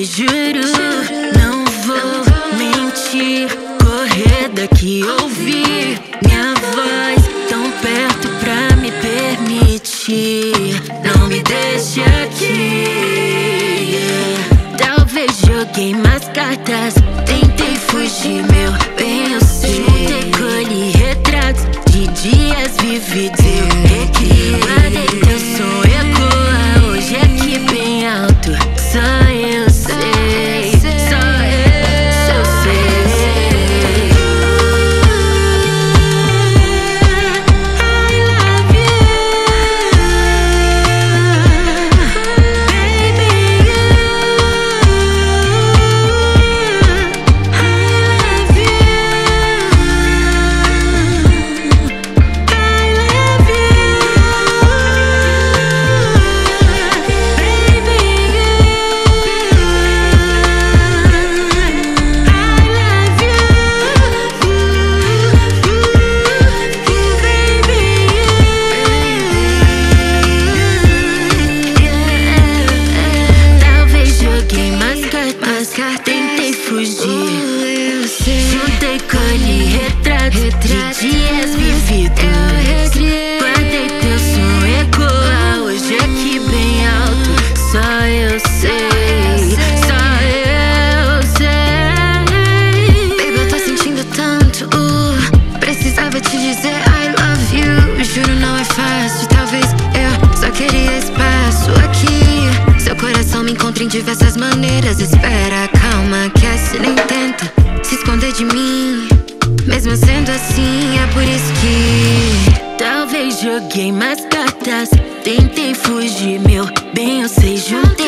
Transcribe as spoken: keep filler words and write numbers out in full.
juro, não vou mentir. Correr daqui, ouvir minha voz tão perto pra me permitir. Não me deixe aqui, yeah. Talvez joguei mais cartas, tentei fugir, meu bem eu sei. Juntei, colhi retratos de dias vividos, eu recriei. Guardei teu som, ecoa hoje aqui bem alto. Só eu sei, só eu sei. I love you, baby, you. I love you, I love you, baby, you. Talvez joguei mais cartas, tentei fugir. Juntei, colhi retratos de dias vividos. Guardei teu som, ecoa hoje aqui bem alto. Só eu sei, só eu sei. Baby, eu tô sentindo tanto, uh, precisava te dizer I love you. Juro, não é fácil, talvez eu só queria espaço aqui. Seu coração me encontra em diversas maneiras. Espera, calma, que assim nem tenta se esconder de mim. Mesmo sendo assim, é por isso que talvez joguei mais cartas, tentei fugir, meu bem eu sei. Juntei,